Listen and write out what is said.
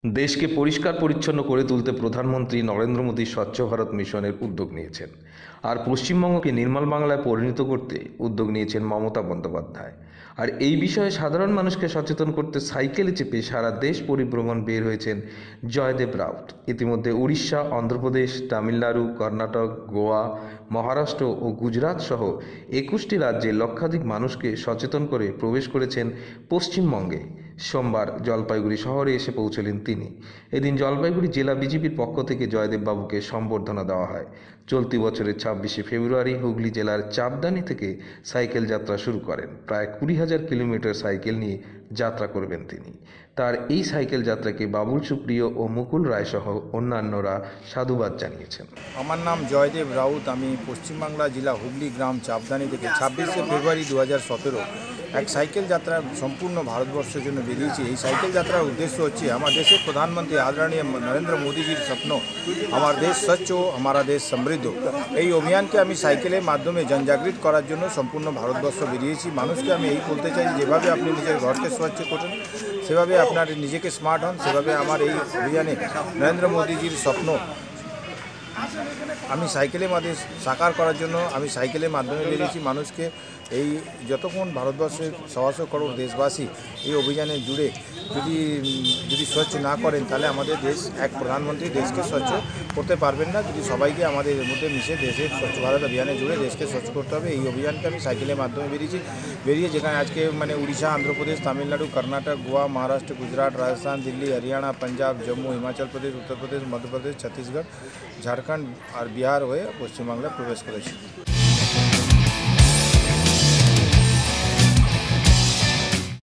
দেশকে পরিষ্কার পরিচ্ছন্ন করে তুলতে প্রধানমন্ত্রী নরেন্দ্র মোদী স্বচ্ছ ভারত মিশনের উদ্যোগ নিয়েছেন। আর পশ্চিমবঙ্গকে নির্মল বাংলায় পরিণত করতে উদ্যোগ নিয়েছেন মমতা বন্দ্যোপাধ্যায়। আর এই বিষয়ে সাধারণ মানুষকে সচেতন করতে সাইকেলে চেপে সারা দেশ পরিভ্রমণ বের হয়েছেন জয়দেব রাউত। ইতিমধ্যে উড়িষ্যা, অন্ধ্রপ্রদেশ, তামিলনাড়ু, কর্ণাটক, গোয়া, মহারাষ্ট্র ও গুজরাট সহ 21টি রাজ্যে লক্ষাধিক মানুষকে সচেতন করে প্রবেশ করেছেন পশ্চিমবঙ্গে। সোমবার জলপাইগুড়ি শহরে এসে পৌঁছলেন তিনি। এদিন জলপাইগুড়ি জেলা বিজেপির পক্ষ থেকে জয়দেব বাবুকে সম্বর্ধনা দেওয়া হয়। চলতি বছরের 26শে ফেব্রুয়ারি হুগলি জেলার চাপদানি থেকে সাইকেল যাত্রা শুরু করেন। প্রায় 20,000 কিলোমিটার সাইকেল নিয়ে যাত্রা করবেন তিনি। তার এই সাইকেল যাত্রাকে বাবুল সুপ্রিয় ও মুকুল রায় সহ অন্যান্যরা সাধুবাদ জানিয়েছেন। আমার নাম জয়দেব রাউত। আমি পশ্চিমবাংলা জেলা হুগলি গ্রাম চাপদানি থেকে 26শে ফেব্রুয়ারি 2017 এক সাইকেল যাত্রা সম্পূর্ণ ভারতবর্ষের জন্য বেরিয়েছি। এই সাইকেল যাত্রার উদ্দেশ্য হচ্ছে আমার দেশের প্রধানমন্ত্রী আদরণীয় নরেন্দ্র মোদীজির স্বপ্ন আমার দেশ স্বচ্ছ, আমারা দেশ সমৃদ্ধ। এই অভিযানকে আমি সাইকেলের মাধ্যমে জনজাগৃত করার জন্য সম্পূর্ণ ভারতবর্ষ বেরিয়েছি। মানুষকে আমি এই বলতে চাই, যেভাবে আপনি নিজের ঘরকে স্বচ্ছ করুন, সেভাবে আপনার নিজেকে স্মার্ট হন, সেভাবে আমার এই অভিযানে নরেন্দ্র মোদীজির স্বপ্ন আমি সাইকেলের মাধ্যমে সাকার করার জন্য আমি সাইকেলের মাধ্যমে বেরিয়েছি। মানুষকে এই যতক্ষণ ভারতবর্ষের 125 করোড় দেশবাসী এই অভিযানে জুড়ে যদি স্বচ্ছ না করেন, তাহলে আমাদের দেশ এক প্রধানমন্ত্রী দেশকে স্বচ্ছ করতে পারবেন না। যদি সবাইকে আমাদের এর মধ্যে মিশে দেশের স্বচ্ছ ভারত অভিযানে জুড়ে দেশকে স্বচ্ছ করতে হবে। এই অভিযানকে আমি সাইকেলের মাধ্যমে বেরিয়ে যেখানে আজকে উড়িষ্যা, অন্ধ্রপ্রদেশ, তামিলনাড়ু, কর্ণাটক, গোয়া, মহারাষ্ট্র, গুজরাট, রাজস্থান, দিল্লি, হরিয়ানা, পাঞ্জাব, জম্মু, হিমাচল প্রদেশ, উত্তরপ্রদেশ, মধ্যপ্রদেশ, ছত্তিশগড়, ঝাড়খণ্ড আর বিহার হয়ে পশ্চিমবাংলায় প্রবেশ করেছি।